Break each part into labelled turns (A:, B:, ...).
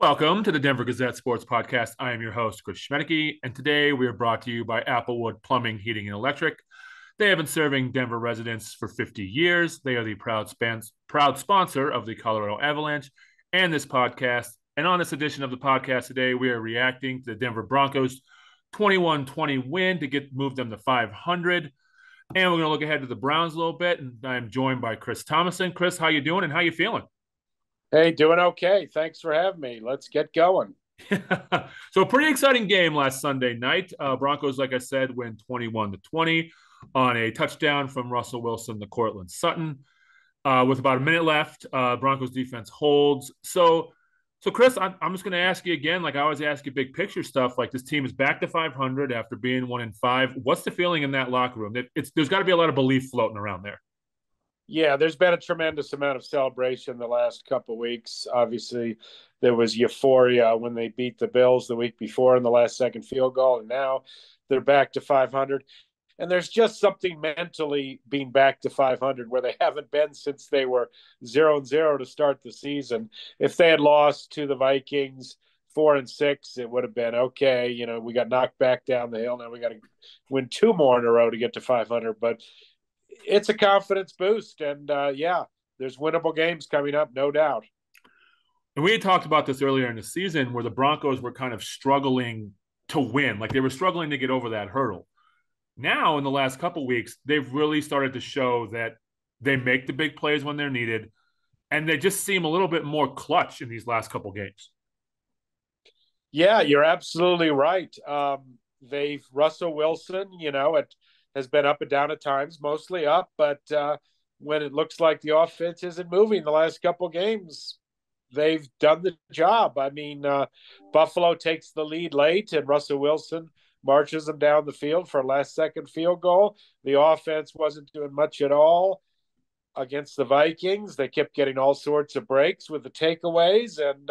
A: Welcome to the Denver Gazette Sports Podcast. I am your host, Chris Schmedeke, and today we are brought to you by Applewood Plumbing, Heating, and Electric. They have been serving Denver residents for 50 years. They are the proud sponsor of the Colorado Avalanche and this podcast. And on this edition of the podcast today, we are reacting to the Denver Broncos 21-20 win to move them to 500. And we're going to look ahead to the Browns a little bit. And I'm joined by Chris Thomason. Chris, how you doing and how you feeling?
B: Hey, doing okay. Thanks for having me. Let's get going.
A: So a pretty exciting game last Sunday night. Broncos, like I said, win 21-20 on a touchdown from Russell Wilson to Cortland Sutton. With about a minute left, Broncos defense holds. So Chris, I'm just going to ask you again, like I always ask you big picture stuff, like this team is back to 500 after being 1-5. What's the feeling in that locker room? There's got to be a lot of belief floating around there.
B: Yeah, there's been a tremendous amount of celebration the last couple of weeks. Obviously, there was euphoria when they beat the Bills the week before in the last second field goal, and now they're back to 500. And there's just something mentally being back to 500 where they haven't been since they were 0-0 to start the season. If they had lost to the Vikings 4-6, it would have been okay. You know, we got knocked back down the hill. Now we got to win two more in a row to get to 500. But it's a confidence boost. And there's winnable games coming up, no doubt.
A: And we had talked about this earlier in the season where the Broncos were kind of struggling to win. Like they were struggling to get over that hurdle. Now, in the last couple of weeks, they've really started to show that they make the big plays when they're needed, and they just seem a little bit more clutch in these last couple of games.
B: Yeah, you're absolutely right. Russell Wilson, it has been up and down at times, mostly up, but when it looks like the offense isn't moving the last couple of games, they've done the job. I mean, Buffalo takes the lead late, and Russell Wilson marches them down the field for a last-second field goal. The offense wasn't doing much at all against the Vikings. They kept getting all sorts of breaks with the takeaways, and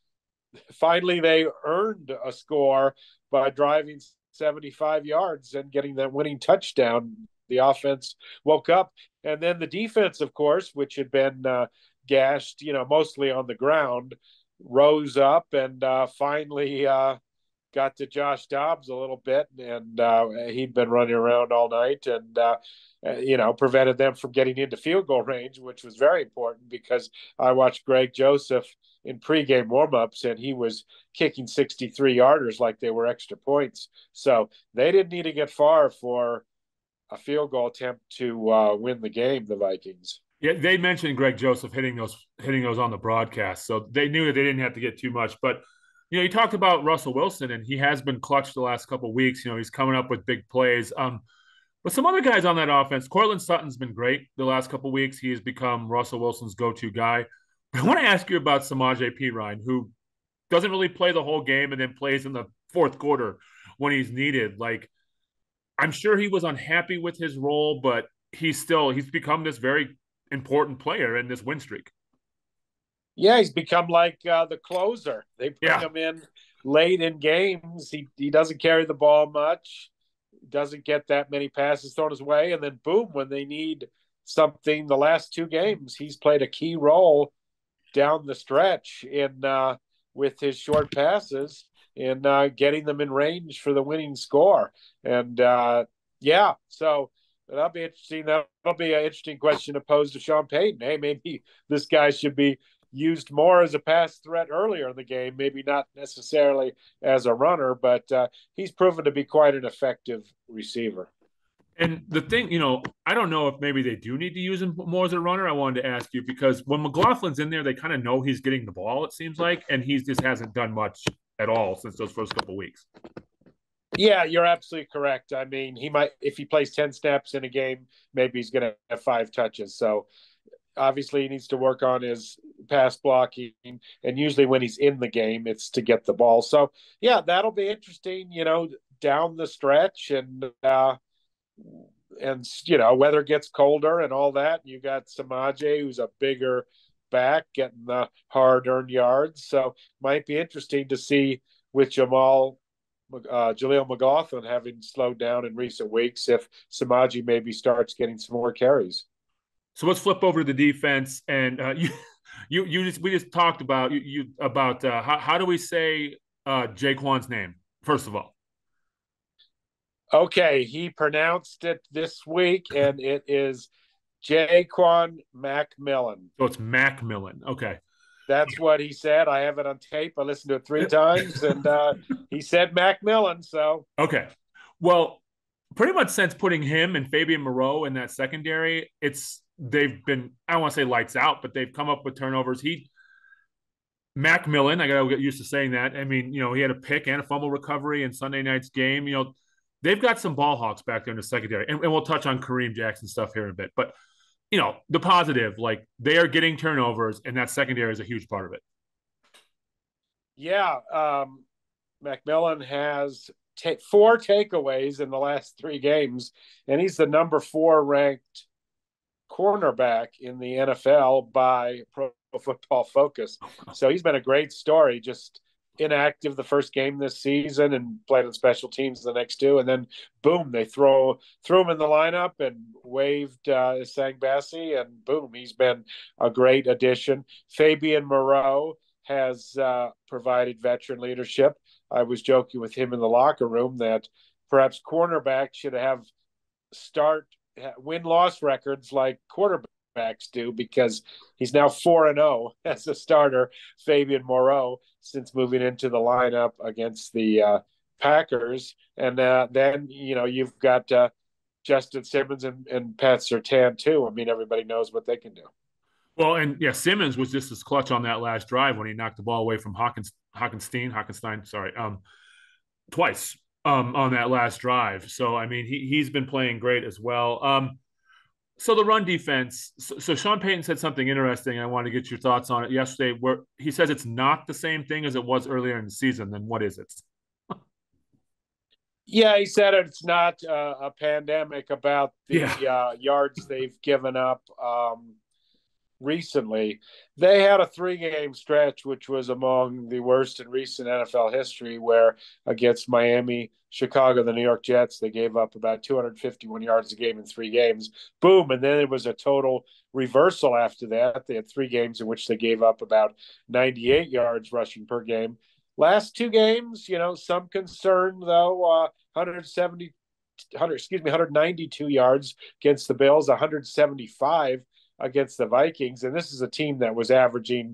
B: finally they earned a score by driving 75 yards and getting that winning touchdown. The offense woke up, and then the defense, of course, which had been gashed, mostly on the ground, rose up and finally got to Josh Dobbs a little bit, and he'd been running around all night and, prevented them from getting into field goal range, which was very important because I watched Greg Joseph in pregame warmups, and he was kicking 63-yarders like they were extra points. So they didn't need to get far for a field goal attempt to win the game, the Vikings.
A: Yeah, they mentioned Greg Joseph hitting those on the broadcast, so they knew that they didn't have to get too much. But you talked about Russell Wilson, and he has been clutch the last couple of weeks. He's coming up with big plays. But some other guys on that offense, Cortland Sutton's been great the last couple of weeks. He has become Russell Wilson's go-to guy. But I want to ask you about Samaje Perine, who doesn't really play the whole game and then plays in the fourth quarter when he's needed. Like, I'm sure he was unhappy with his role, but he's become this very important player in this win streak.
B: Yeah, he's become like the closer. They bring him in late in games. He doesn't carry the ball much, doesn't get that many passes thrown his way, and then boom, when they need something, the last two games, he's played a key role down the stretch in with his short passes in getting them in range for the winning score. And so that'll be interesting. That'll be an interesting question to pose to Sean Payton. Hey, maybe this guy should be used more as a pass threat earlier in the game, maybe not necessarily as a runner, but he's proven to be quite an effective receiver.
A: And the thing, I don't know if maybe they do need to use him more as a runner. I wanted to ask you because when McLaughlin's in there, they kind of know he's getting the ball, it seems like, and he just hasn't done much at all since those first couple of weeks.
B: Yeah, you're absolutely correct. I mean, he might, if he plays 10 snaps in a game, maybe he's going to have 5 touches. So obviously he needs to work on his pass blocking, and usually when he's in the game, it's to get the ball. So yeah, that'll be interesting, down the stretch, and weather gets colder and all that. You got Samaje, who's a bigger back, getting the hard-earned yards. So might be interesting to see with Jaleel McLaughlin having slowed down in recent weeks if Samaje maybe starts getting some more carries.
A: So let's flip over to the defense. And We just talked about about how do we say Jaquan's name first of all?
B: Okay, he pronounced it this week, and it is Jaquan McMillan.
A: So it's Macmillan. Okay.
B: That's what he said. I have it on tape. I listened to it 3 times, and he said McMillan. So
A: Okay. Well, pretty much since putting him and Fabian Moreau in that secondary, they've been, I don't want to say lights out, but they've come up with turnovers. Macmillan, I gotta get used to saying that. I mean, he had a pick and a fumble recovery in Sunday night's game. They've got some ball hawks back there in the secondary, and we'll touch on Kareem Jackson stuff here in a bit. But the positive, like they are getting turnovers, and that secondary is a huge part of it.
B: yeah, McMillan has 4 takeaways in the last 3 games, and he's the number 4 ranked cornerback in the NFL by Pro Football Focus. So he's been a great story. Just inactive the first game this season and played on special teams the next 2, and then boom, they threw him in the lineup and waived Sangbasi, and boom, he's been a great addition. Fabian Moreau has provided veteran leadership. I was joking with him in the locker room that perhaps cornerbacks should have start win-loss records like quarterbacks do, because he's now 4-0 as a starter, Fabian Moreau, since moving into the lineup against the Packers. And then you've got Justin Simmons and Pat Surtain too. I mean, everybody knows what they can do.
A: Well, and yeah, Simmons was just as clutch on that last drive when he knocked the ball away from Hockenstein, sorry, twice on that last drive. So I mean, he's been playing great as well. So the run defense. So Sean Payton said something interesting. I want to get your thoughts on it yesterday, where he says it's not the same thing as it was earlier in the season. Then what is it?
B: Yeah, he said it's not a pandemic about the yards they've given up. Recently, they had a 3-game stretch, which was among the worst in recent NFL history, where against Miami, Chicago, the New York Jets, they gave up about 251 yards a game in 3 games. Boom. And then it was a total reversal after that. They had 3 games in which they gave up about 98 yards rushing per game. Last 2 games, some concern though, 192 yards against the Bills, 175 against the Vikings. And this is a team that was averaging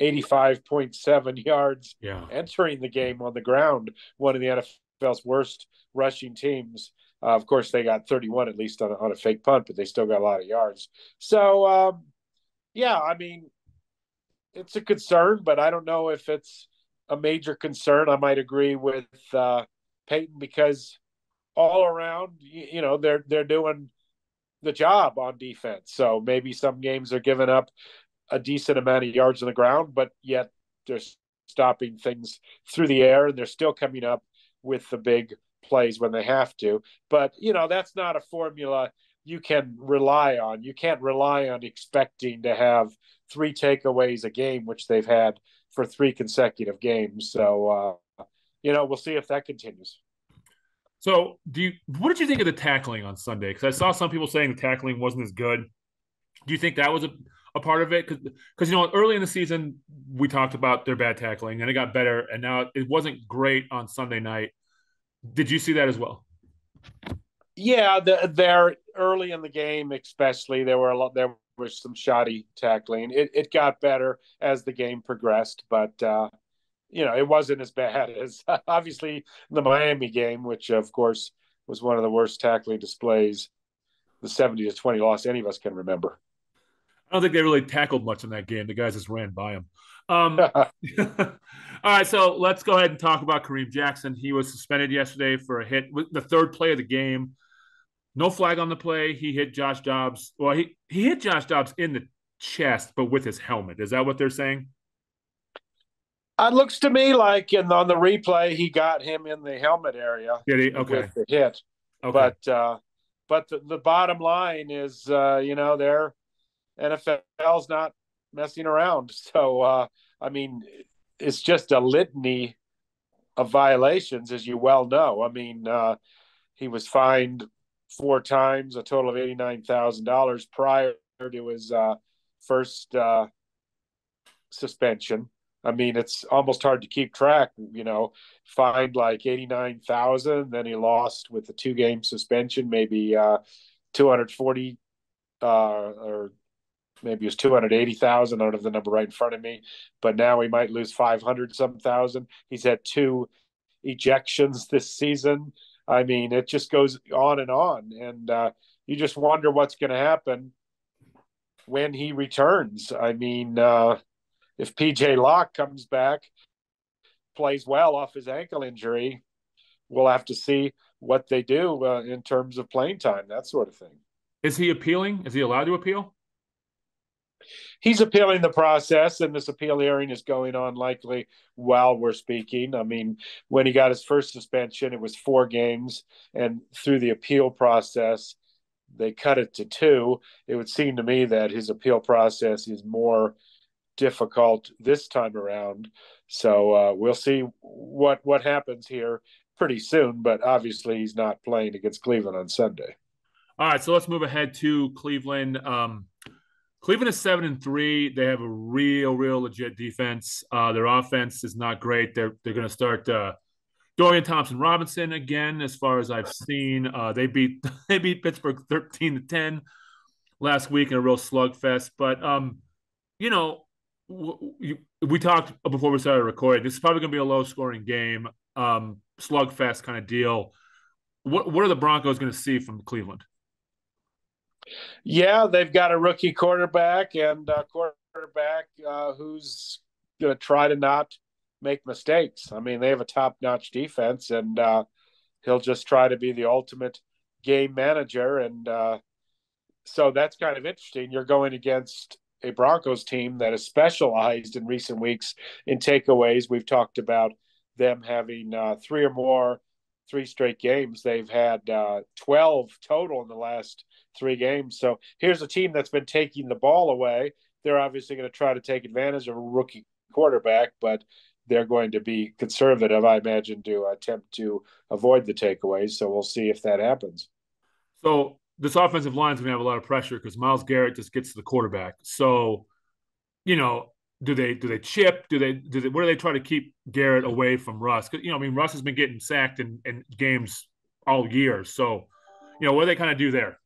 B: 85.7 yards entering the game on the ground, one of the NFL's worst rushing teams. Of course, they got 31 at least on a fake punt, but they still got a lot of yards. So, I mean, it's a concern, but I don't know if it's a major concern. I might agree with Peyton, because all around, they're doing the job on defense. So maybe some games are giving up a decent amount of yards on the ground, but yet they're stopping things through the air, and they're still coming up with the big plays when they have to. But, that's not a formula you can rely on. You can't rely on expecting to have 3 takeaways a game, which they've had for 3 consecutive games. So, we'll see if that continues.
A: So, what did you think of the tackling on Sunday? Because I saw some people saying the tackling wasn't as good. Do you think that was a part of it? Because early in the season we talked about their bad tackling, and it got better, and now it wasn't great on Sunday night. Did you see that as well?
B: Yeah, they're early in the game, especially there was some shoddy tackling. It got better as the game progressed, but it wasn't as bad as obviously the Miami game, which of course was one of the worst tackling displays, the 70-20 loss any of us can remember.
A: I don't think they really tackled much in that game. The guys just ran by them. All right, so let's go ahead and talk about Kareem Jackson. He was suspended yesterday for a hit, the 3rd play of the game. No flag on the play. He hit Josh Dobbs. Well, he hit Josh Dobbs in the chest, but with his helmet. Is that what they're saying?
B: It looks to me like on the replay, he got him in the helmet area with the hit. Okay. But the bottom line is, their NFL's not messing around. So, I mean, it's just a litany of violations, as you well know. I mean, he was fined 4 times, a total of $89,000 prior to his first suspension. I mean, it's almost hard to keep track. Fined like 89,000. Then he lost with the 2 game suspension, maybe 240 or maybe it was 280,000. I don't have the number right in front of me, but now he might lose 500 some thousand. He's had 2 ejections this season. I mean, it just goes on, and you just wonder what's going to happen when he returns. I mean, if PJ Locke comes back, plays well off his ankle injury, we'll have to see what they do in terms of playing time, that sort of thing.
A: Is he appealing? Is he allowed to appeal?
B: He's appealing the process, and this appeal hearing is going on likely while we're speaking. I mean, when he got his first suspension, it was 4 games, and through the appeal process, they cut it to 2. It would seem to me that his appeal process is more difficult this time around. So we'll see what happens here pretty soon. But obviously, he's not playing against Cleveland on Sunday.
A: All right, so let's move ahead to Cleveland. Cleveland is 7-3. They have a real legit defense. Their offense is not great. They're going to start Dorian Thompson-Robinson again. As far as I've seen, they beat Pittsburgh 13-10 last week in a real slugfest. But you know, we talked before we started recording. This is probably going to be a low-scoring game, slugfest kind of deal. What are the Broncos going to see from Cleveland?
B: Yeah, they've got a rookie quarterback and a quarterback who's going to try to not make mistakes. I mean, they have a top-notch defense, and he'll just try to be the ultimate game manager. And so that's kind of interesting. You're going against a Broncos team that has specialized in recent weeks in takeaways. We've talked about them having 3 straight games. They've had 12 total in the last 3 games. So here's a team that's been taking the ball away. They're obviously going to try to take advantage of a rookie quarterback, but they're going to be conservative, I imagine, to attempt to avoid the takeaways. So we'll see if that happens.
A: So this offensive line is going to have a lot of pressure because Myles Garrett just gets to the quarterback. So, do they chip? Do they what do they try to keep Garrett away from Russ? Because I mean, Russ has been getting sacked in games all year. So, what do they kind of do there?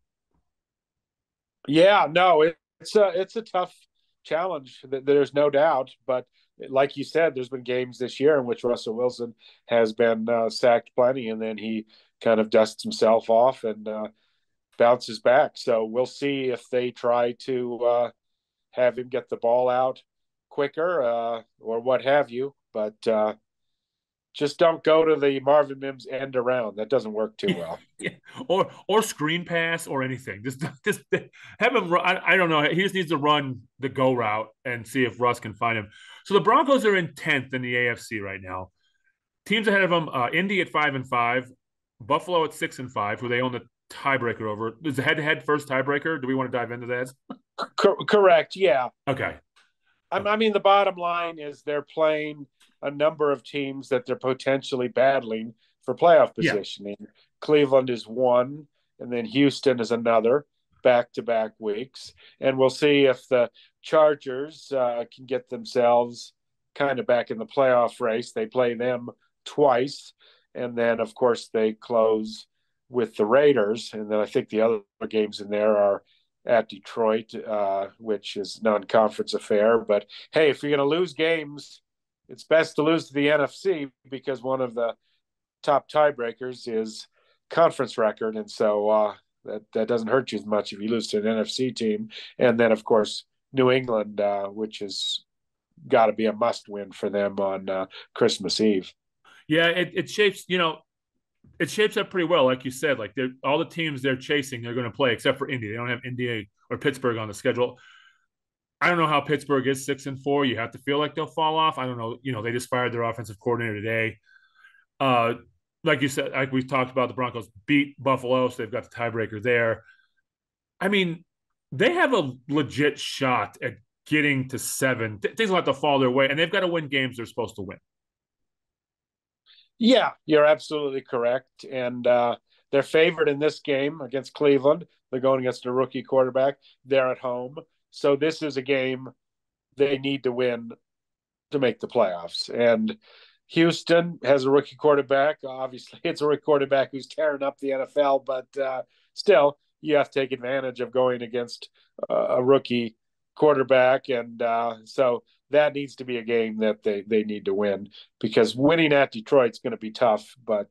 B: Yeah, no, it's a tough challenge. There's no doubt, but like you said, there's been games this year in which Russell Wilson has been sacked plenty, and then he kind of dusts himself off and bounces back. So we'll see if they try to have him get the ball out quicker or what have you. But just don't go to the Marvin Mims end around. That doesn't work too well.
A: Yeah. Or screen pass or anything. Just have him run. I don't know. He just needs to run the go route and see if Russ can find him. So the Broncos are in 10th in the AFC right now. Teams ahead of them: Indy at 5-5, Buffalo at 6-5, who they own the tiebreaker over. Is the head-to-head first tiebreaker? Do we want to dive into that?
B: Correct. Yeah.
A: Okay.
B: I mean, the bottom line is they're playing a number of teams that they're potentially battling for playoff positioning. Yeah. Cleveland is one, and then Houston is another, back-to-back weeks. And we'll see if the Chargers can get themselves kind of back in the playoff race. They play them twice, and then, of course, they close with the Raiders. And then I think the other games in there are at Detroit, which is non-conference affair. But, hey, if you're going to lose games, it's best to lose to the NFC because one of the top tiebreakers is conference record. And so that doesn't hurt you as much if you lose to an NFC team. And then, of course, New England, which has got to be a must-win for them on Christmas Eve.
A: Yeah, it shapes, it shapes up pretty well. Like you said, like all the teams they're chasing, they're going to play except for Indy. They don't have Indy or Pittsburgh on the schedule. I don't know how Pittsburgh is 6-4. You have to feel like they'll fall off. I don't know. They just fired their offensive coordinator today. Like you said, like we've talked about, the Broncos beat Buffalo, so they've got the tiebreaker there. I mean, they have a legit shot at getting to 7. Things will have to fall their way, and they've got to win games they're supposed to win.
B: Yeah, you're absolutely correct. And they're favored in this game against Cleveland. They're going against a rookie quarterback. They're at home. So this is a game they need to win to make the playoffs. And Houston has a rookie quarterback. Obviously, it's a rookie quarterback who's tearing up the NFL, but still, you have to take advantage of going against a rookie quarterback. And so that needs to be a game that they need to win, because winning at Detroit's going to be tough. But,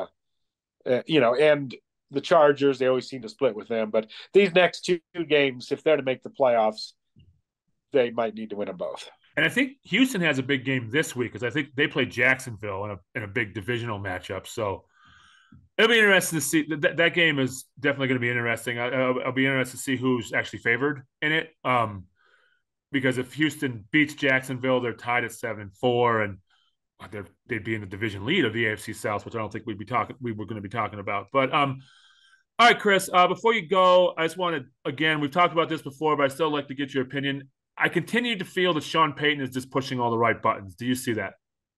B: and the Chargers, they always seem to split with them. But these next two games, if they're to make the playoffs, they might need to win them both.
A: And I think Houston has a big game this week because I think they play Jacksonville in a big divisional matchup. So it'll be interesting to see. That game is definitely going to be interesting. I'll be interested to see who's actually favored in it. Because if Houston beats Jacksonville, they're tied at 7-4, and they'd be in the division lead of the AFC South, which I don't think we were going to be talking about. But all right, Chris. Before you go, I just wanted, again, we've talked about this before, but I still like to get your opinion. I continue to feel that Sean Payton is just pushing all the right buttons. Do you see that?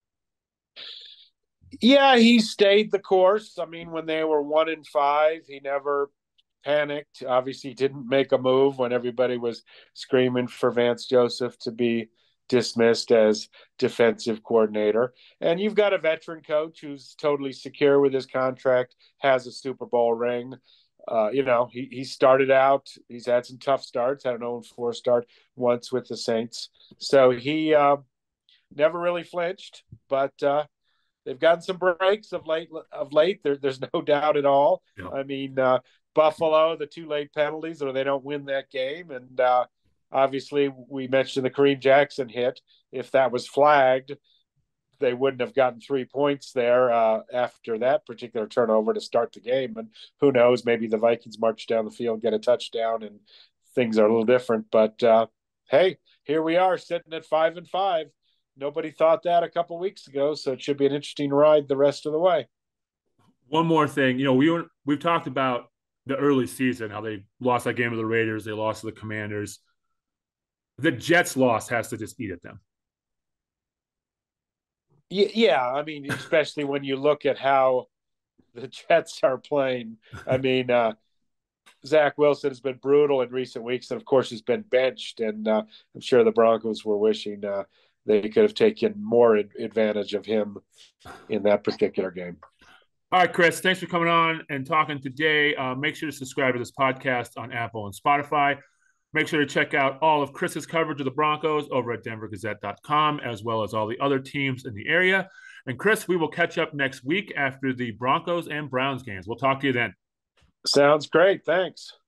B: Yeah, he stayed the course. I mean, when they were 1-5, he never panicked. Obviously, he didn't make a move when everybody was screaming for Vance Joseph to be dismissed as defensive coordinator. And you've got a veteran coach who's totally secure with his contract, has a Super Bowl ring. He started out, he's had some tough starts, had an 0-4 start once with the Saints. So he never really flinched, but they've gotten some breaks of late. There's no doubt at all. Yeah. I mean, Buffalo, the 2 late penalties, or they don't win that game. And obviously, we mentioned the Kareem Jackson hit. If that was flagged, they wouldn't have gotten 3 points there after that particular turnover to start the game. And who knows, maybe the Vikings march down the field, get a touchdown, and things are a little different. But hey, here we are sitting at 5-5. Nobody thought that a couple weeks ago, so it should be an interesting ride the rest of the way.
A: One more thing, we've talked about the early season, how they lost that game to the Raiders, they lost to the Commanders. The Jets loss has to just eat at them.
B: Yeah, I mean, especially when you look at how the Jets are playing. I mean, Zach Wilson has been brutal in recent weeks, and of course, has been benched. And I'm sure the Broncos were wishing they could have taken more advantage of him in that particular game.
A: All right, Chris, thanks for coming on and talking today. Make sure to subscribe to this podcast on Apple and Spotify. Make sure to check out all of Chris's coverage of the Broncos over at denvergazette.com, as well as all the other teams in the area. And Chris, we will catch up next week after the Broncos and Browns games. We'll talk to you then.
B: Sounds great. Thanks.